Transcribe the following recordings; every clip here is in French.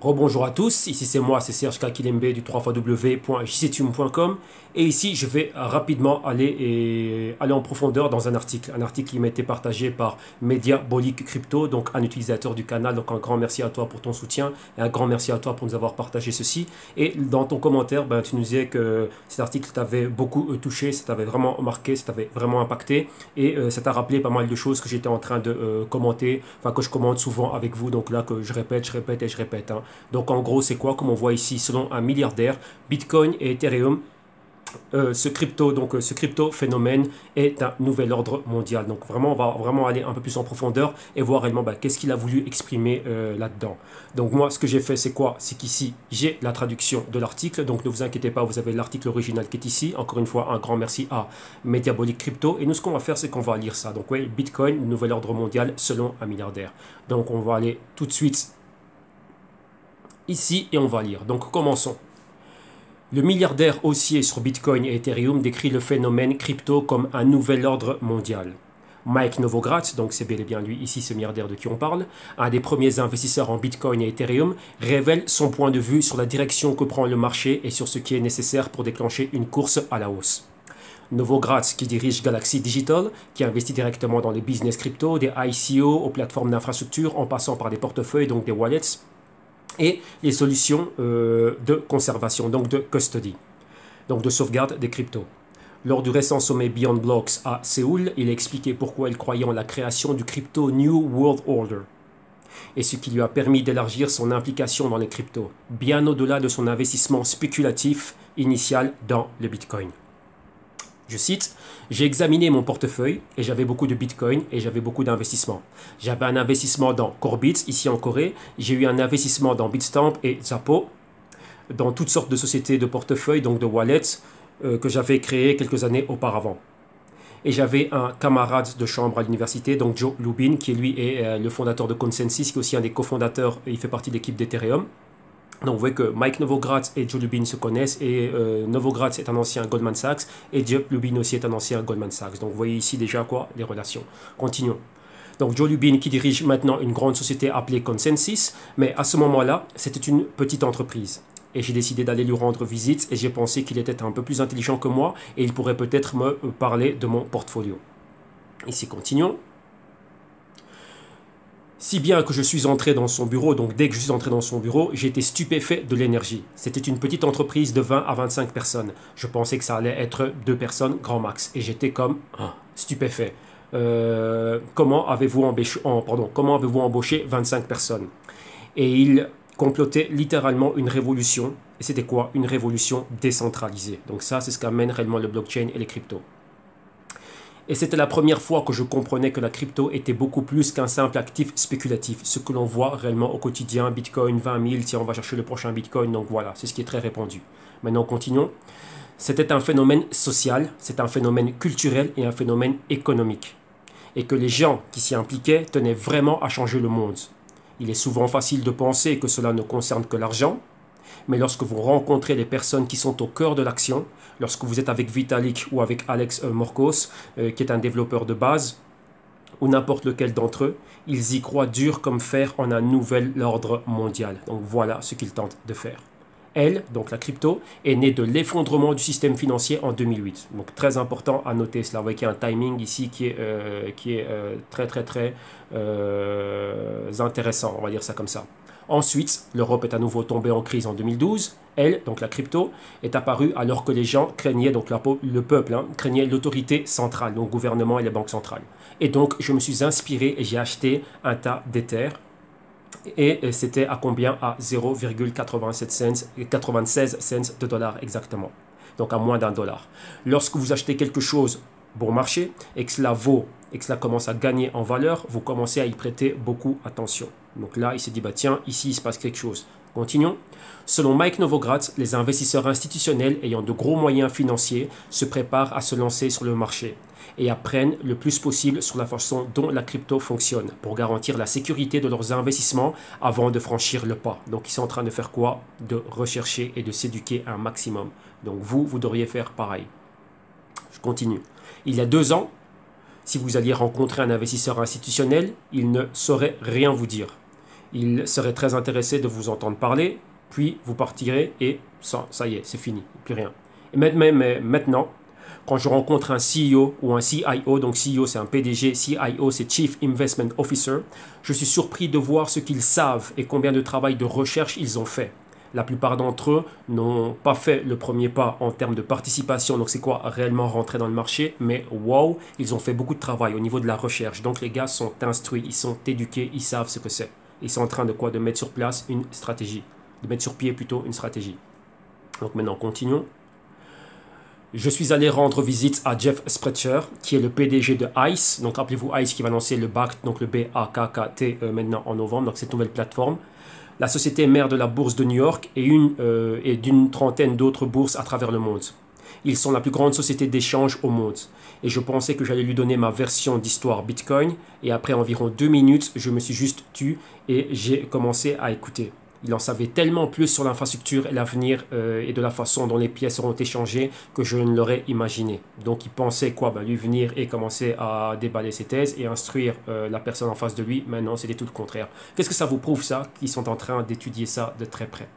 Rebonjour à tous, ici c'est moi, c'est Serge Kakilembe du 3xw.jctune.com et ici je vais rapidement aller en profondeur dans un article qui m'a été partagé par Mediabolic Crypto, donc un utilisateur du canal, donc un grand merci à toi pour ton soutien et un grand merci à toi pour nous avoir partagé ceci. Et dans ton commentaire, tu nous disais que cet article t'avait beaucoup touché, ça t'avait vraiment marqué, ça t'avait vraiment impacté et ça t'a rappelé pas mal de choses que j'étais en train de commenter, enfin que je commente souvent avec vous, donc là que je répète, et je répète, hein. Donc en gros, c'est quoi? Comme on voit ici, selon un milliardaire, Bitcoin et Ethereum, ce crypto phénomène est un nouvel ordre mondial. Donc vraiment, on va vraiment aller un peu plus en profondeur et voir réellement qu'est-ce qu'il a voulu exprimer là-dedans. Donc moi, ce que j'ai fait, c'est quoi? C'est qu'ici, j'ai la traduction de l'article. Donc ne vous inquiétez pas, vous avez l'article original qui est ici. Encore une fois, un grand merci à Mediabolic Crypto. Et nous, ce qu'on va faire, c'est qu'on va lire ça. Donc oui, Bitcoin, nouvel ordre mondial selon un milliardaire. Donc on va aller tout de suite ici et on va lire. Donc commençons. Le milliardaire haussier sur Bitcoin et Ethereum décrit le phénomène crypto comme un nouvel ordre mondial. Mike Novogratz, donc c'est bel et bien lui ici ce milliardaire de qui on parle, un des premiers investisseurs en Bitcoin et Ethereum, révèle son point de vue sur la direction que prend le marché et sur ce qui est nécessaire pour déclencher une course à la hausse. Novogratz, qui dirige Galaxy Digital, qui investit directement dans les business crypto, des ICO aux plateformes d'infrastructure en passant par des portefeuilles, donc des wallets, et les solutions de conservation, donc de custody, donc de sauvegarde des cryptos. Lors du récent sommet Beyond Blocks à Séoul, il a expliqué pourquoi il croyait en la création du crypto New World Order et ce qui lui a permis d'élargir son implication dans les cryptos, bien au-delà de son investissement spéculatif initial dans le Bitcoin. Je cite, j'ai examiné mon portefeuille et j'avais beaucoup de Bitcoin et j'avais beaucoup d'investissements. J'avais un investissement dans Corebits, ici en Corée. J'ai eu un investissement dans Bitstamp et Zappo, dans toutes sortes de sociétés de portefeuille, donc de wallets, que j'avais créées quelques années auparavant. Et j'avais un camarade de chambre à l'université, donc Joe Lubin, qui lui est le fondateur de Consensus, qui est aussi un des cofondateurs, et il fait partie de l'équipe d'Ethereum. Donc vous voyez que Mike Novogratz et Joe Lubin se connaissent et Novogratz est un ancien Goldman Sachs et Joe Lubin aussi est un ancien Goldman Sachs. Donc vous voyez ici déjà quoi? Les relations. Continuons. Donc Joe Lubin qui dirige maintenant une grande société appelée Consensus, mais à ce moment-là, c'était une petite entreprise. Et j'ai décidé d'aller lui rendre visite et j'ai pensé qu'il était un peu plus intelligent que moi et il pourrait peut-être me parler de mon portfolio. Ici, continuons. Si bien que je suis entré dans son bureau, donc dès que je suis entré dans son bureau, j'ai été stupéfait de l'énergie. C'était une petite entreprise de 20 à 25 personnes. Je pensais que ça allait être 2 personnes grand max. Et j'étais comme stupéfait. Comment avez-vous embauché 25 personnes? Et il complotait littéralement une révolution. Et c'était quoi? Une révolution décentralisée. Donc ça, c'est ce qu'amène réellement le blockchain et les cryptos. Et c'était la première fois que je comprenais que la crypto était beaucoup plus qu'un simple actif spéculatif. Ce que l'on voit réellement au quotidien, Bitcoin 20 000, tiens on va chercher le prochain Bitcoin, donc voilà, c'est ce qui est très répandu. Maintenant continuons. C'était un phénomène social, c'est un phénomène culturel et un phénomène économique. Et que les gens qui s'y impliquaient tenaient vraiment à changer le monde. Il est souvent facile de penser que cela ne concerne que l'argent, mais lorsque vous rencontrez les personnes qui sont au cœur de l'action, lorsque vous êtes avec Vitalik ou avec Alex Morkos, qui est un développeur de base, ou n'importe lequel d'entre eux, ils y croient dur comme fer en un nouvel ordre mondial. Donc voilà ce qu'ils tentent de faire. Elle, donc la crypto, est née de l'effondrement du système financier en 2008. Donc très important à noter cela. Vous voyez qu'il y a un timing ici qui est très intéressant, on va dire ça comme ça. Ensuite, l'Europe est à nouveau tombée en crise en 2012. Elle, donc la crypto, est apparue alors que les gens craignaient, donc le peuple, craignait l'autorité centrale, donc le gouvernement et les banques centrales. Et donc, je me suis inspiré et j'ai acheté un tas d'Ether. Et c'était à combien? À 0,96 cents de dollars exactement. Donc à moins d'1 $. Lorsque vous achetez quelque chose bon marché et que cela vaut et que cela commence à gagner en valeur, vous commencez à y prêter beaucoup attention. Donc là, il s'est dit, tiens, ici, il se passe quelque chose. Continuons. Selon Mike Novogratz, les investisseurs institutionnels ayant de gros moyens financiers se préparent à se lancer sur le marché et apprennent le plus possible sur la façon dont la crypto fonctionne pour garantir la sécurité de leurs investissements avant de franchir le pas. Donc ils sont en train de faire quoi? De rechercher et de s'éduquer un maximum. Donc vous devriez faire pareil. Je continue. Il y a 2 ans, si vous alliez rencontrer un investisseur institutionnel, il ne saurait rien vous dire. Il serait très intéressé de vous entendre parler, puis vous partirez et ça y est, c'est fini, plus rien. Et maintenant, quand je rencontre un CEO ou un CIO, donc CEO c'est un PDG, CIO c'est Chief Investment Officer, je suis surpris de voir ce qu'ils savent et combien de travail de recherche ils ont fait. La plupart d'entre eux n'ont pas fait le premier pas en termes de participation, donc c'est quoi réellement rentrer dans le marché, mais wow, ils ont fait beaucoup de travail au niveau de la recherche. Donc les gars sont instruits, ils sont éduqués, ils savent ce que c'est. Ils sont en train de quoi? De mettre sur place une stratégie, de mettre sur pied plutôt une stratégie. Donc maintenant continuons. Je suis allé rendre visite à Jeff Sprecher, qui est le PDG de ICE. Donc rappelez-vous ICE qui va lancer le BACT, donc le BAKKT maintenant en novembre, donc cette nouvelle plateforme. La société mère de la bourse de New York et d'une trentaine d'autres bourses à travers le monde. Ils sont la plus grande société d'échange au monde. Et je pensais que j'allais lui donner ma version d'histoire Bitcoin. Et après environ 2 minutes, je me suis juste tu et j'ai commencé à écouter. Il en savait tellement plus sur l'infrastructure et l'avenir et de la façon dont les pièces seront échangées que je ne l'aurais imaginé. Donc il pensait quoi? Lui venir et commencer à déballer ses thèses et instruire la personne en face de lui. Mais non, c'était tout le contraire. Qu'est-ce que ça vous prouve ça? Qu'ils sont en train d'étudier ça de très près.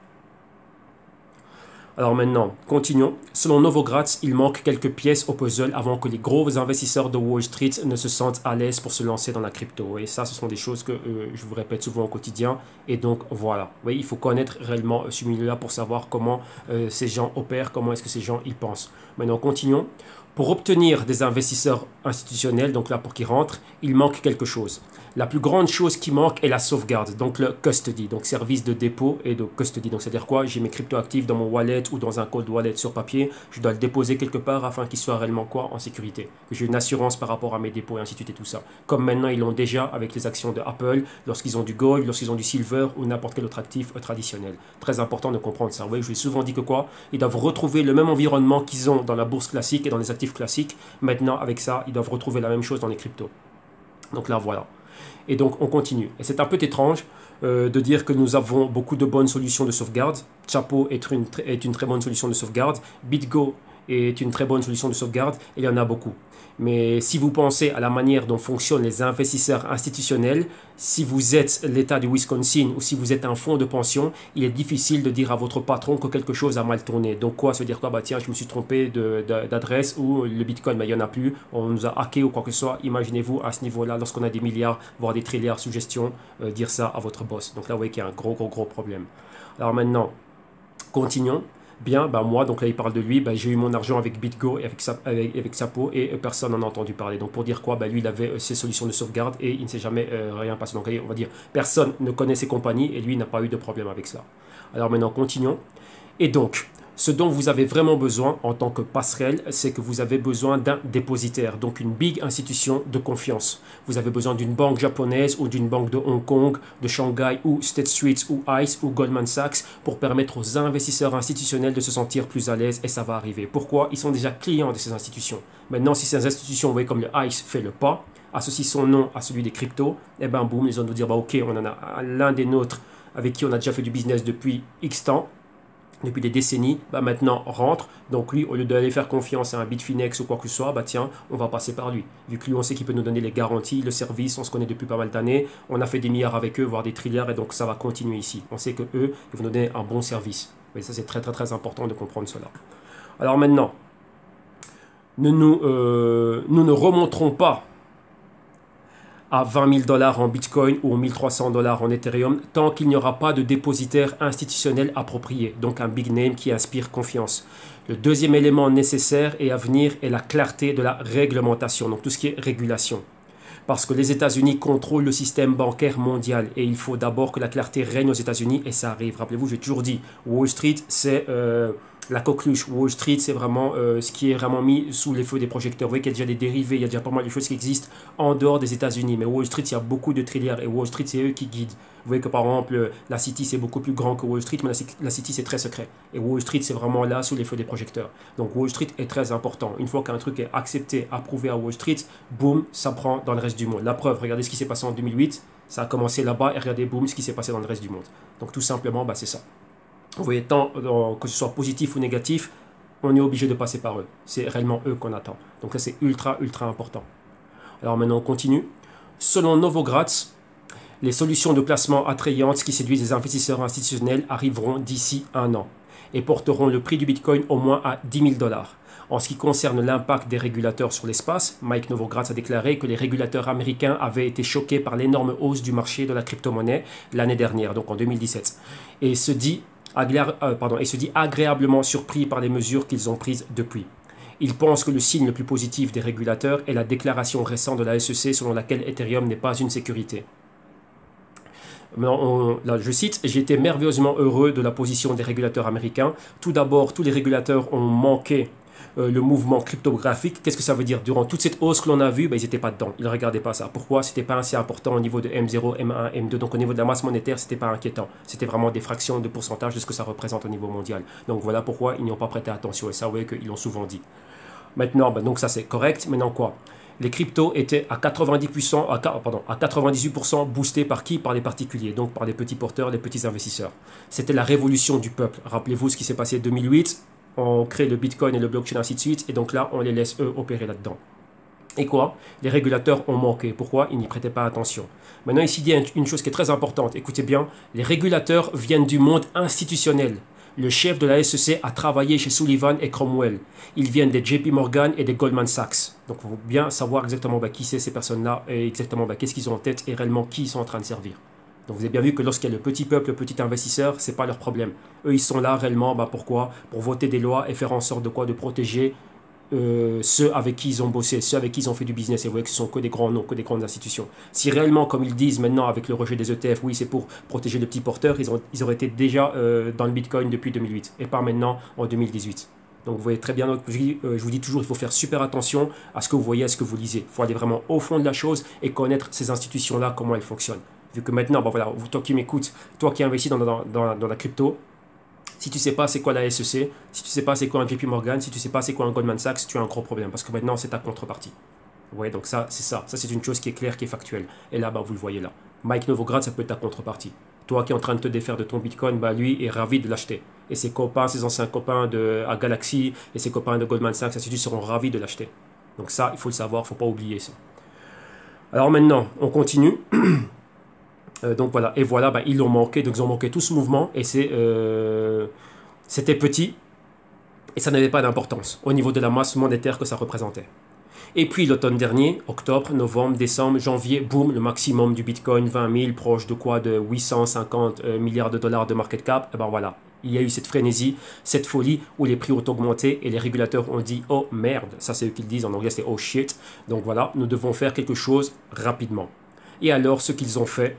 Alors maintenant, continuons. Selon Novogratz, il manque quelques pièces au puzzle avant que les gros investisseurs de Wall Street ne se sentent à l'aise pour se lancer dans la crypto. Et ça, ce sont des choses que je vous répète souvent au quotidien. Et donc, voilà. Oui, il faut connaître réellement ce milieu-là pour savoir comment ces gens opèrent, comment est-ce que ces gens y pensent. Maintenant, continuons. Pour obtenir des investisseurs institutionnels, donc là pour qu'ils rentrent, il manque quelque chose. La plus grande chose qui manque est la sauvegarde, donc le custody, donc service de dépôt et de custody. Donc c'est-à-dire quoi? J'ai mes cryptoactifs dans mon wallet ou dans un cold wallet sur papier, je dois le déposer quelque part afin qu'il soit réellement quoi? En sécurité. Que j'ai une assurance par rapport à mes dépôts et ainsi de suite et tout ça. Comme maintenant ils l'ont déjà avec les actions de Apple, lorsqu'ils ont du gold, lorsqu'ils ont du silver ou n'importe quel autre actif traditionnel. Très important de comprendre ça. Oui, je l'ai souvent dit que quoi? Ils doivent retrouver le même environnement qu'ils ont dans la bourse classique et dans les actifs classiques. Maintenant, avec ça, ils doivent retrouver la même chose dans les cryptos. Donc là, voilà. Et donc, on continue. Et c'est un peu étrange de dire que nous avons beaucoup de bonnes solutions de sauvegarde. Chapo est une très bonne solution de sauvegarde. BitGo est une très bonne solution de sauvegarde. Et il y en a beaucoup. Mais si vous pensez à la manière dont fonctionnent les investisseurs institutionnels, si vous êtes l'État du Wisconsin ou si vous êtes un fonds de pension, il est difficile de dire à votre patron que quelque chose a mal tourné. Donc quoi? Se dire quoi? Tiens, je me suis trompé d'adresse ou le Bitcoin, il n'y en a plus, on nous a hacké ou quoi que ce soit. Imaginez-vous à ce niveau-là, lorsqu'on a des milliards, voire des trilliards sous gestion, dire ça à votre boss. Donc là, vous voyez qu'il y a un gros problème. Alors maintenant, continuons. Bien, moi, donc là il parle de lui, j'ai eu mon argent avec BitGo et avec Sapo et personne n'en a entendu parler. Donc pour dire quoi? Lui il avait ses solutions de sauvegarde et il ne s'est jamais rien passé. Donc on va dire, personne ne connaît ses compagnies et lui n'a pas eu de problème avec cela. Alors maintenant continuons. Et donc, ce dont vous avez vraiment besoin en tant que passerelle, c'est que vous avez besoin d'un dépositaire, donc une big institution de confiance. Vous avez besoin d'une banque japonaise ou d'une banque de Hong Kong, de Shanghai ou State Street ou ICE ou Goldman Sachs pour permettre aux investisseurs institutionnels de se sentir plus à l'aise et ça va arriver. Pourquoi? Ils sont déjà clients de ces institutions. Maintenant, si ces institutions, vous voyez comme le ICE fait le pas, associe son nom à celui des cryptos, et boum, ils vont nous dire, ok, on en a l'un des nôtres avec qui on a déjà fait du business depuis X temps, depuis des décennies, maintenant rentre. Donc lui, au lieu d'aller faire confiance à un Bitfinex ou quoi que ce soit, tiens, on va passer par lui. Vu que lui, on sait qu'il peut nous donner les garanties, le service, on se connaît depuis pas mal d'années, on a fait des milliards avec eux, voire des trilliards, et donc ça va continuer ici. On sait que eux, ils vont nous donner un bon service. Mais ça, c'est très important de comprendre cela. Alors maintenant, nous ne remonterons pas à 20 000 $ en Bitcoin ou 1300 $ en Ethereum tant qu'il n'y aura pas de dépositaire institutionnel approprié, donc un big name qui inspire confiance. Le deuxième élément nécessaire et à venir est la clarté de la réglementation, donc tout ce qui est régulation. Parce que les États-Unis contrôlent le système bancaire mondial et il faut d'abord que la clarté règne aux États-Unis et ça arrive. Rappelez-vous, j'ai toujours dit, Wall Street, c'est la coqueluche. Wall Street, c'est vraiment ce qui est vraiment mis sous les feux des projecteurs. Vous voyez qu'il y a déjà des dérivés, il y a déjà pas mal de choses qui existent en dehors des États-Unis. Mais Wall Street, il y a beaucoup de trilliards et Wall Street, c'est eux qui guident. Vous voyez que par exemple, la City, c'est beaucoup plus grand que Wall Street, mais la City, c'est très secret. Et Wall Street, c'est vraiment là sous les feux des projecteurs. Donc Wall Street est très important. Une fois qu'un truc est accepté, approuvé à Wall Street, boum, ça prend dans le reste du monde. La preuve, regardez ce qui s'est passé en 2008, ça a commencé là-bas et regardez, boum, ce qui s'est passé dans le reste du monde. Donc tout simplement, c'est ça. Vous voyez, tant que ce soit positif ou négatif, on est obligé de passer par eux. C'est réellement eux qu'on attend. Donc ça, c'est ultra important. Alors maintenant, on continue. Selon Novogratz, Les solutions de placement attrayantes qui séduisent les investisseurs institutionnels arriveront d'ici un an et porteront le prix du Bitcoin au moins à 10 000 dollars. En ce qui concerne l'impact des régulateurs sur l'espace, Mike Novogratz a déclaré que les régulateurs américains avaient été choqués par l'énorme hausse du marché de la crypto-monnaie l'année dernière, donc en 2017, et se dit agréablement surpris par les mesures qu'ils ont prises depuis. Il pense que le signe le plus positif des régulateurs est la déclaration récente de la SEC selon laquelle Ethereum n'est pas une sécurité. Là, je cite, j'ai été merveilleusement heureux de la position des régulateurs américains. Tout d'abord, tous les régulateurs ont manqué le mouvement cryptographique. Qu'est-ce que ça veut dire? Durant toute cette hausse que l'on a vue, ils n'étaient pas dedans. Ils ne regardaient pas ça. Pourquoi? C'était pas assez important au niveau de M0, M1, M2. Donc au niveau de la masse monétaire, c'était pas inquiétant. C'était vraiment des fractions de pourcentage de ce que ça représente au niveau mondial. Donc voilà pourquoi ils n'y ont pas prêté attention. Et ça, vous voyez qu'ils l'ont souvent dit. Maintenant, donc ça c'est correct. Maintenant quoi? Les cryptos étaient à 98% boostés par qui? Par les particuliers, donc par les petits porteurs, les petits investisseurs. C'était la révolution du peuple. Rappelez-vous ce qui s'est passé en 2008. On crée le Bitcoin et le blockchain, ainsi de suite. Et donc là, on les laisse, eux, opérer là-dedans. Et quoi? Les régulateurs ont manqué. Pourquoi? Ils n'y prêtaient pas attention. Maintenant, ici, il y a une chose qui est très importante. Écoutez bien, les régulateurs viennent du monde institutionnel. Le chef de la SEC a travaillé chez Sullivan et Cromwell. Ils viennent des JP Morgan et des Goldman Sachs. Donc, il faut bien savoir exactement qui c'est ces personnes-là et exactement qu'est-ce qu'ils ont en tête et réellement qui ils sont en train de servir. Donc, vous avez bien vu que lorsqu'il y a le petit peuple, le petit investisseur, ce n'est pas leur problème. Eux, ils sont là réellement, pourquoi? Pour voter des lois et faire en sorte de quoi? De protéger ceux avec qui ils ont bossé, ceux avec qui ils ont fait du business. Et vous voyez que ce sont que des grands noms, que des grandes institutions. Si réellement, comme ils disent maintenant avec le rejet des ETF, oui, c'est pour protéger les petits porteurs, ils auraient été déjà dans le Bitcoin depuis 2008 et pas maintenant en 2018. Donc vous voyez très bien, je vous dis toujours, il faut faire super attention à ce que vous voyez, à ce que vous lisez. Il faut aller vraiment au fond de la chose et connaître ces institutions-là, comment elles fonctionnent. Vu que maintenant, voilà, toi qui m'écoutes, toi qui investis dans la crypto, si tu ne sais pas c'est quoi la SEC, si tu ne sais pas c'est quoi un JP Morgan, si tu ne sais pas c'est quoi un Goldman Sachs, tu as un gros problème parce que maintenant c'est ta contrepartie. Vous voyez, donc ça c'est ça. Ça c'est une chose qui est claire, qui est factuelle. Et là, vous le voyez là. Mike Novogratz, ça peut être ta contrepartie. Toi qui es en train de te défaire de ton Bitcoin, lui est ravi de l'acheter. Et ses copains, ses anciens copains à Galaxy et ses copains de Goldman Sachs, ainsi de suite, seront ravis de l'acheter. Donc ça, il faut le savoir, il ne faut pas oublier ça. Alors maintenant, on continue. Donc voilà, et voilà, ils l'ont manqué, donc ils ont manqué tout ce mouvement, et c'était petit, et ça n'avait pas d'importance au niveau de la masse monétaire que ça représentait. Et puis l'automne dernier, octobre, novembre, décembre, janvier, boum, le maximum du Bitcoin, 20 000, proche de quoi? De 850 milliards de dollars de market cap, et voilà. Il y a eu cette frénésie, cette folie où les prix ont augmenté et les régulateurs ont dit « Oh merde », ça c'est eux qui le disent, en anglais c'est « Oh shit », donc voilà, nous devons faire quelque chose rapidement. Et alors ce qu'ils ont fait,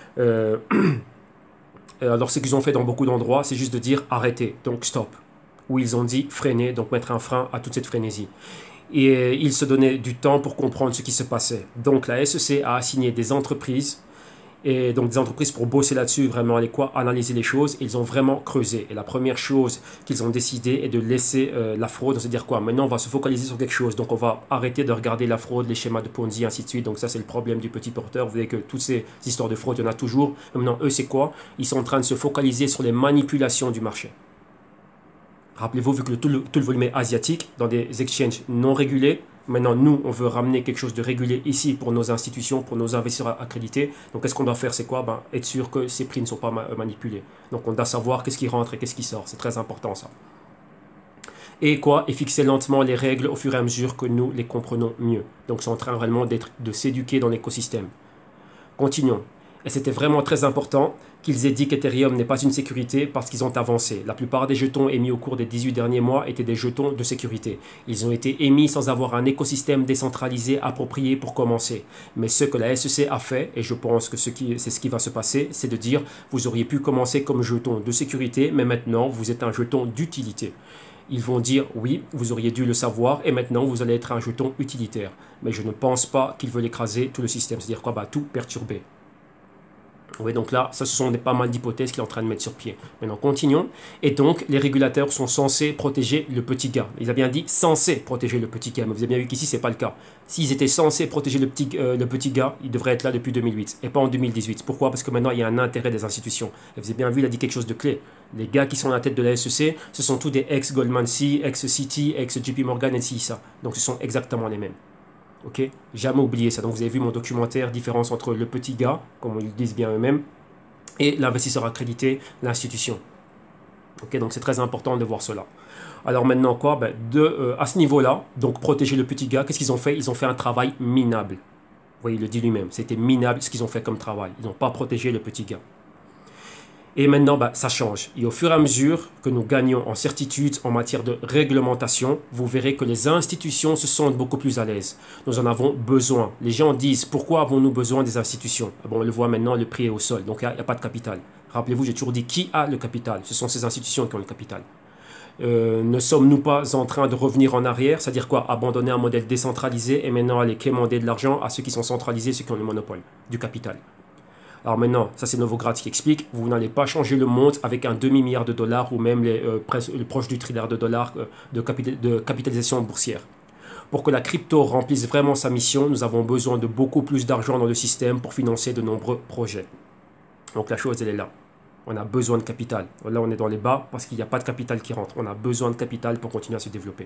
alors ce qu'ils ont fait dans beaucoup d'endroits, c'est juste de dire arrêtez, donc stop. Où ils ont dit freiner, donc mettre un frein à toute cette frénésie. Et ils se donnaient du temps pour comprendre ce qui se passait. Donc la SEC a assigné des entreprises, et donc des entreprises pour bosser là-dessus, vraiment analyser les choses. Ils ont vraiment creusé. Et la première chose qu'ils ont décidé est de laisser la fraude, se dire quoi? Maintenant on va se focaliser sur quelque chose. Donc on va arrêter de regarder la fraude, les schémas de Ponzi, ainsi de suite. Donc ça c'est le problème du petit porteur. Vous voyez que toutes ces histoires de fraude, il y en a toujours. Maintenant eux c'est quoi? Ils sont en train de se focaliser sur les manipulations du marché. Rappelez-vous, vu que tout le volume est asiatique, dans des exchanges non régulés, maintenant, nous, on veut ramener quelque chose de régulé ici pour nos institutions, pour nos investisseurs accrédités. Donc, qu'est-ce qu'on doit faire? C'est quoi? Être sûr que ces prix ne sont pas manipulés. Donc, on doit savoir qu'est-ce qui rentre et qu'est-ce qui sort. C'est très important, ça. Et fixer lentement les règles au fur et à mesure que nous les comprenons mieux. Donc, c'est en train réellement de s'éduquer dans l'écosystème. Continuons. Et c'était vraiment très important qu'ils aient dit qu'Ethereum n'est pas une sécurité parce qu'ils ont avancé. La plupart des jetons émis au cours des 18 derniers mois étaient des jetons de sécurité. Ils ont été émis sans avoir un écosystème décentralisé approprié pour commencer. Mais ce que la SEC a fait, et je pense que c'est ce qui va se passer, c'est de dire vous auriez pu commencer comme jeton de sécurité, mais maintenant vous êtes un jeton d'utilité. Ils vont dire oui, vous auriez dû le savoir et maintenant vous allez être un jeton utilitaire. Mais je ne pense pas qu'ils veulent écraser tout le système, c'est-à-dire tout perturber. Oui, donc là, ça, ce sont pas mal d'hypothèses qu'il est en train de mettre sur pied. Maintenant, continuons. Et donc, les régulateurs sont censés protéger le petit gars. Il a bien dit censés protéger le petit gars, mais vous avez bien vu qu'ici, ce n'est pas le cas. S'ils étaient censés protéger le petit gars, ils devraient être là depuis 2008 et pas en 2018. Pourquoi? Parce que maintenant, il y a un intérêt des institutions. Et vous avez bien vu, il a dit quelque chose de clé. Les gars qui sont à la tête de la SEC, ce sont tous des ex-Goldman Sachs, ex-Citi, ex-JP Morgan, et ça. Donc, ce sont exactement les mêmes. Ok, jamais oublier ça. Donc vous avez vu mon documentaire, différence entre le petit gars, comme ils le disent bien eux-mêmes, et l'investisseur accrédité, l'institution. Ok, donc c'est très important de voir cela. Alors maintenant quoi, à ce niveau-là, donc protéger le petit gars, qu'est-ce qu'ils ont fait? Ils ont fait un travail minable. Vous voyez, il le dit lui-même, c'était minable ce qu'ils ont fait comme travail. Ils n'ont pas protégé le petit gars. Et maintenant, ça change. Et au fur et à mesure que nous gagnons en certitude en matière de réglementation, vous verrez que les institutions se sentent beaucoup plus à l'aise. Nous en avons besoin. Les gens disent, pourquoi avons-nous besoin des institutions? Bon, on le voit maintenant, le prix est au sol, donc il n'y a pas de capital. Rappelez-vous, j'ai toujours dit, qui a le capital? Ce sont ces institutions qui ont le capital. Ne sommes-nous pas en train de revenir en arrière? C'est-à-dire quoi? Abandonner un modèle décentralisé et maintenant aller quémander de l'argent à ceux qui sont centralisés, ceux qui ont le monopole du capital. Alors maintenant, ça c'est Novogratz qui explique, vous n'allez pas changer le monde avec un demi-milliard de dollars ou même le proche du trilliard de dollars de capitalisation boursière. Pour que la crypto remplisse vraiment sa mission, nous avons besoin de beaucoup plus d'argent dans le système pour financer de nombreux projets. Donc la chose, elle est là. On a besoin de capital. Là, on est dans les bas parce qu'il n'y a pas de capital qui rentre. On a besoin de capital pour continuer à se développer.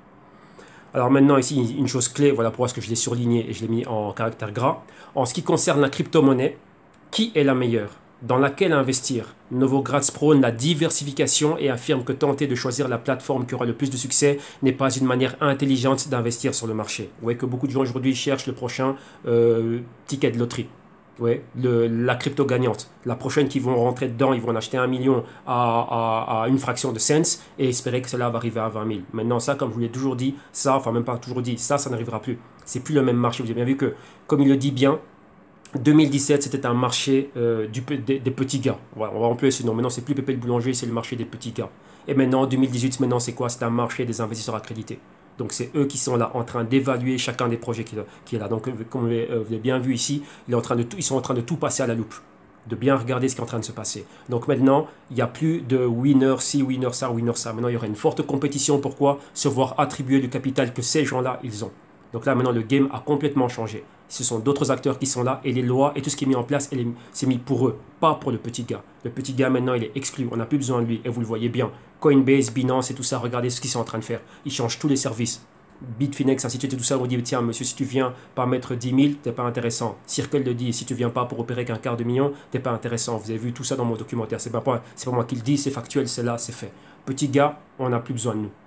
Alors maintenant, ici, une chose clé, voilà pourquoi est-ce que je l'ai surligné et je l'ai mis en caractère gras. En ce qui concerne la crypto-monnaie, qui est la meilleure? Dans laquelle investir? Novogratz prône la diversification et affirme que tenter de choisir la plateforme qui aura le plus de succès n'est pas une manière intelligente d'investir sur le marché. Vous voyez que beaucoup de gens aujourd'hui cherchent le prochain ticket de loterie. Ouais, la crypto gagnante. La prochaine qui vont rentrer dedans, ils vont en acheter 1 million à une fraction de cents et espérer que cela va arriver à 20 000. Maintenant, ça, comme je vous l'ai toujours dit, enfin même pas toujours dit, ça n'arrivera plus. C'est plus le même marché. Vous avez bien vu que, comme il le dit bien, 2017, c'était un marché des petits gars. Voilà, on va employer ce nom. Maintenant, c'est plus Pépé le boulanger, c'est le marché des petits gars. Et maintenant, 2018, maintenant, c'est quoi? C'est un marché des investisseurs accrédités. Donc, c'est eux qui sont là en train d'évaluer chacun des projets qui est là. Donc, comme vous l'avez bien vu ici, ils sont en train de tout passer à la loupe, de bien regarder ce qui est en train de se passer. Donc, maintenant, il n'y a plus de winner ci, winner ça, winner ça. Maintenant, il y aura une forte compétition. Pourquoi? Se voir attribuer le capital que ces gens-là, ils ont. Donc là, maintenant, le game a complètement changé. Ce sont d'autres acteurs qui sont là et les lois et tout ce qui est mis en place, c'est mis pour eux, pas pour le petit gars. Le petit gars, maintenant, il est exclu. On n'a plus besoin de lui et vous le voyez bien. Coinbase, Binance et tout ça, regardez ce qu'ils sont en train de faire. Ils changent tous les services. Bitfinex, ainsi de suite et tout ça, on dit tiens, monsieur, si tu viens pas mettre 10 000, t'es pas intéressant. Circle le dit, si tu viens pas pour opérer qu'un quart de million, t'es pas intéressant. Vous avez vu tout ça dans mon documentaire. C'est pas moi qui le dis, c'est factuel, c'est là, c'est fait. Petit gars, on n'a plus besoin de nous.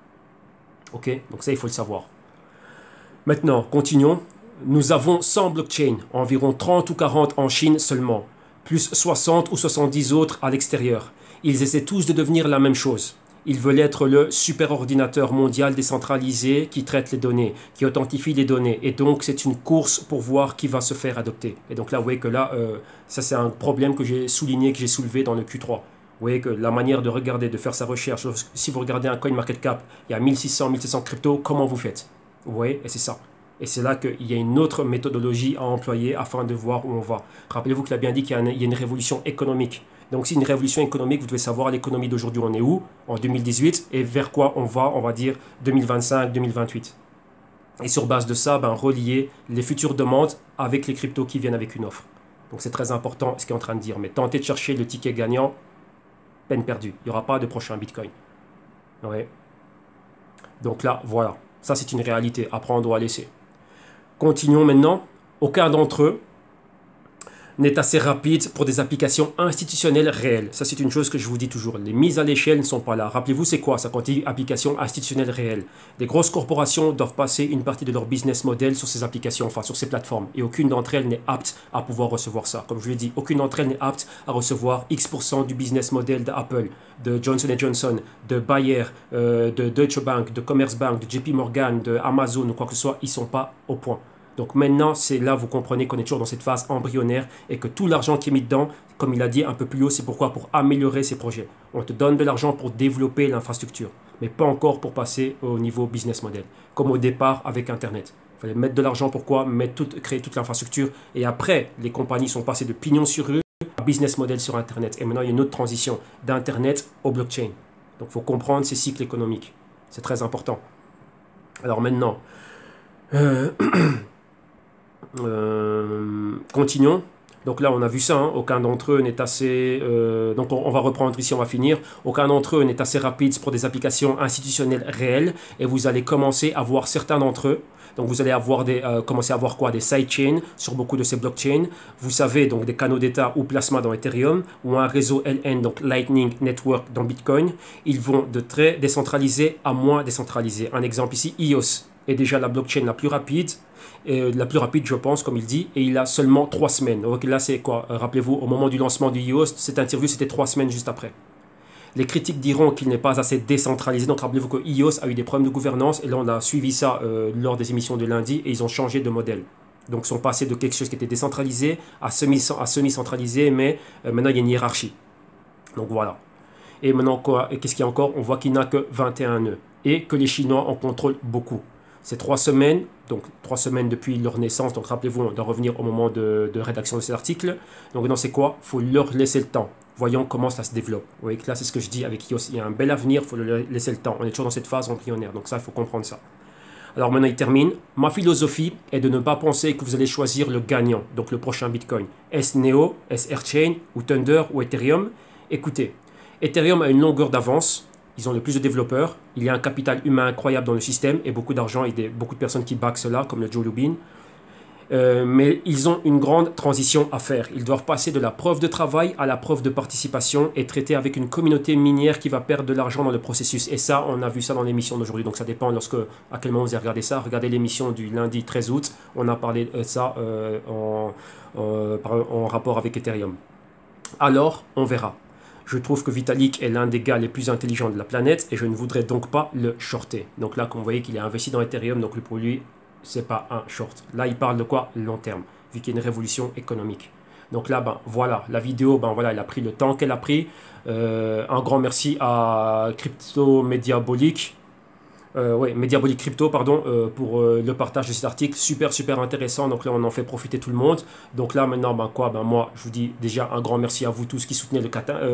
Ok? Donc ça, il faut le savoir. Maintenant, continuons. Nous avons 100 blockchains, environ 30 ou 40 en Chine seulement, plus 60 ou 70 autres à l'extérieur. Ils essaient tous de devenir la même chose. Ils veulent être le superordinateur mondial décentralisé qui traite les données, qui authentifie les données. Et donc, c'est une course pour voir qui va se faire adopter. Et donc là, vous voyez que là, ça c'est un problème que j'ai souligné, que j'ai soulevé dans le Q3. Vous voyez que la manière de regarder, de faire sa recherche, si vous regardez un CoinMarketCap, il y a 1600, 1700 cryptos, comment vous faites? Vous voyez? Et c'est ça. Et c'est là qu'il y a une autre méthodologie à employer afin de voir où on va. Rappelez-vous qu'il a bien dit qu'il y a une révolution économique. Donc, si une révolution économique, vous devez savoir l'économie d'aujourd'hui, on est où? En 2018 et vers quoi on va dire 2025, 2028. Et sur base de ça, relier les futures demandes avec les cryptos qui viennent avec une offre. Donc, c'est très important ce qu'il est en train de dire. Mais tentez de chercher le ticket gagnant, peine perdue. Il n'y aura pas de prochain Bitcoin. Ouais. Donc là, voilà. Ça, c'est une réalité. Après, on doit laisser. Continuons maintenant. Aucun d'entre eux n'est assez rapide pour des applications institutionnelles réelles. Ça, c'est une chose que je vous dis toujours. Les mises à l'échelle ne sont pas là. Rappelez-vous, c'est quoi ça quand on dit applications institutionnelles réelles? Les grosses corporations doivent passer une partie de leur business model sur ces applications, enfin sur ces plateformes. Et aucune d'entre elles n'est apte à pouvoir recevoir ça. Comme je l'ai dit, aucune d'entre elles n'est apte à recevoir X% du business model d'Apple, de Johnson Johnson, de Bayer, de Deutsche Bank, de Commerzbank, de JP Morgan, de Amazon ou quoi que ce soit. Ils ne sont pas au point. Donc maintenant, c'est là vous comprenez qu'on est toujours dans cette phase embryonnaire et que tout l'argent qui est mis dedans, comme il a dit un peu plus haut, c'est pourquoi? Pour améliorer ces projets. On te donne de l'argent pour développer l'infrastructure, mais pas encore pour passer au niveau business model, comme au départ avec Internet. Il fallait mettre de l'argent, pourquoi? Créer toute l'infrastructure et après, les compagnies sont passées de pignon sur rue à business model sur Internet. Et maintenant, il y a une autre transition d'Internet au blockchain. Donc il faut comprendre ces cycles économiques. C'est très important. Alors maintenant... continuons. Donc là, on a vu ça, hein, aucun d'entre eux n'est assez... donc on va reprendre ici, on va finir. Aucun d'entre eux n'est assez rapide pour des applications institutionnelles réelles. Et vous allez commencer à voir certains d'entre eux. Donc vous allez avoir commencer à voir quoi? Des sidechains sur beaucoup de ces blockchains. Vous savez, donc des canaux d'État ou plasma dans Ethereum, ou un réseau LN, donc Lightning Network dans Bitcoin. Ils vont de très décentralisé à moins décentralisé. Un exemple ici, EOS est déjà la blockchain la plus rapide, je pense, comme il dit, et il a seulement 3 semaines. Donc là, c'est quoi? Rappelez-vous, au moment du lancement du EOS, cette interview, c'était 3 semaines juste après. Les critiques diront qu'il n'est pas assez décentralisé. Donc rappelez-vous que EOS a eu des problèmes de gouvernance, et là, on a suivi ça lors des émissions de lundi, et ils ont changé de modèle. Donc ils sont passés de quelque chose qui était décentralisé à semi-centralisé, mais maintenant, il y a une hiérarchie. Donc voilà. Et maintenant, quoi? Et qu'est-ce qu'il y a encore? On voit qu'il n'a que 21 nœuds, et que les Chinois en contrôlent beaucoup. C'est 3 semaines, donc 3 semaines depuis leur naissance. Donc rappelez-vous, on doit revenir au moment de rédaction de cet article. Donc maintenant, c'est quoi? Il faut leur laisser le temps. Voyons comment ça se développe. Vous voyez que là, c'est ce que je dis avec IOS. Il y a un bel avenir, il faut leur laisser le temps. On est toujours dans cette phase embryonnaire, donc ça, il faut comprendre ça. Alors maintenant, il termine. Ma philosophie est de ne pas penser que vous allez choisir le gagnant, donc le prochain Bitcoin. Est-ce Neo, est-ce Airchain, ou Thunder, ou Ethereum? Écoutez, Ethereum a une longueur d'avance. Ils ont le plus de développeurs. Il y a un capital humain incroyable dans le système et beaucoup d'argent et beaucoup de personnes qui backent cela, comme le Joe Lubin. Mais ils ont une grande transition à faire. Ils doivent passer de la preuve de travail à la preuve de participation et traiter avec une communauté minière qui va perdre de l'argent dans le processus. Et ça, on a vu ça dans l'émission d'aujourd'hui. Donc ça dépend à quel moment vous avez regardé ça. Regardez l'émission du lundi 13 août. On a parlé de ça en rapport avec Ethereum. Alors, on verra. Je trouve que Vitalik est l'un des gars les plus intelligents de la planète et je ne voudrais donc pas le shorter. Donc là, comme vous voyez qu'il est investi dans Ethereum, donc pour lui, c'est pas un short. Là, il parle de quoi? Long terme, vu qu'il y a une révolution économique. Donc là, ben voilà, la vidéo, ben voilà, elle a pris le temps qu'elle a pris. Un grand merci à Crypto Mediabolic. Mediabolic Crypto, pardon, pour le partage de cet article. Super, super intéressant. Donc là, on en fait profiter tout le monde. Donc là, maintenant, moi, je vous dis déjà un grand merci à vous tous qui soutenez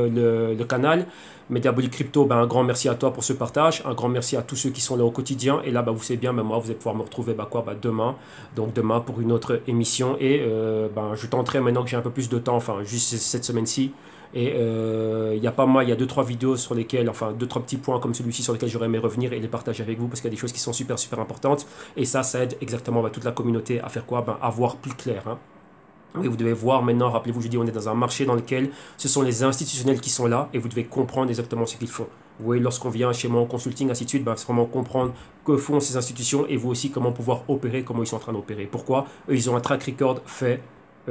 le canal. Mediabolic Crypto, un grand merci à toi pour ce partage. Un grand merci à tous ceux qui sont là au quotidien. Et là, vous savez bien, moi, vous allez pouvoir me retrouver demain. Donc demain pour une autre émission. Et je tenterai maintenant que j'ai un peu plus de temps, enfin, juste cette semaine-ci. Et il y a 2-3 vidéos sur lesquelles, enfin 2-3 petits points comme celui-ci sur lesquels j'aurais aimé revenir et les partager avec vous parce qu'il y a des choses qui sont super super importantes et ça aide exactement toute la communauté à faire quoi? À voir plus clair. Hein. Et vous devez voir maintenant, rappelez-vous, je dis on est dans un marché dans lequel ce sont les institutionnels qui sont là et vous devez comprendre exactement ce qu'ils font. Vous voyez, lorsqu'on vient chez moi en consulting, ainsi de suite, c'est vraiment comprendre que font ces institutions et vous aussi comment pouvoir opérer, comment ils sont en train d'opérer. Pourquoi? Eux, ils ont un track record fait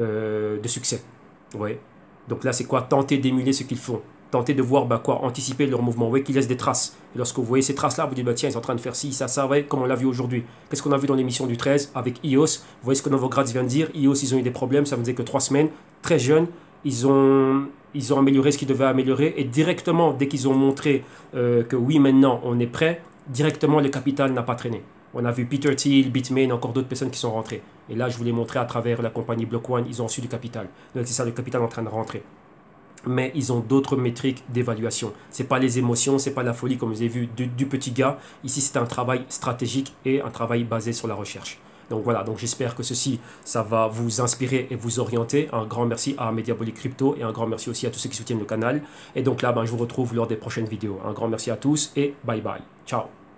de succès. Vous voyez? Donc là, c'est quoi? Tenter d'émuler ce qu'ils font. Tenter de voir anticiper leur mouvement. Vous voyez qu'ils laissent des traces. Et lorsque vous voyez ces traces-là, vous dites, tiens, ils sont en train de faire ci, ça, ouais, comme on l'a vu aujourd'hui. Qu'est-ce qu'on a vu dans l'émission du 13 avec EOS? Vous voyez ce que Novogratz vient de dire. EOS, ils ont eu des problèmes, ça ne faisait que 3 semaines. Très jeunes, ils ont amélioré ce qu'ils devaient améliorer. Et directement, dès qu'ils ont montré que oui, maintenant, on est prêt, directement, le capital n'a pas traîné. On a vu Peter Thiel, Bitmain et encore d'autres personnes qui sont rentrées. Et là, je vous l'ai montré à travers la compagnie Block One, ils ont reçu du capital. Donc c'est ça, le capital est en train de rentrer. Mais ils ont d'autres métriques d'évaluation. Ce n'est pas les émotions, ce n'est pas la folie comme vous avez vu du petit gars. Ici, c'est un travail stratégique et un travail basé sur la recherche. Donc voilà, donc j'espère que ceci, ça va vous inspirer et vous orienter. Un grand merci à Mediabolic Crypto et un grand merci aussi à tous ceux qui soutiennent le canal. Et donc là, je vous retrouve lors des prochaines vidéos. Un grand merci à tous et bye bye. Ciao.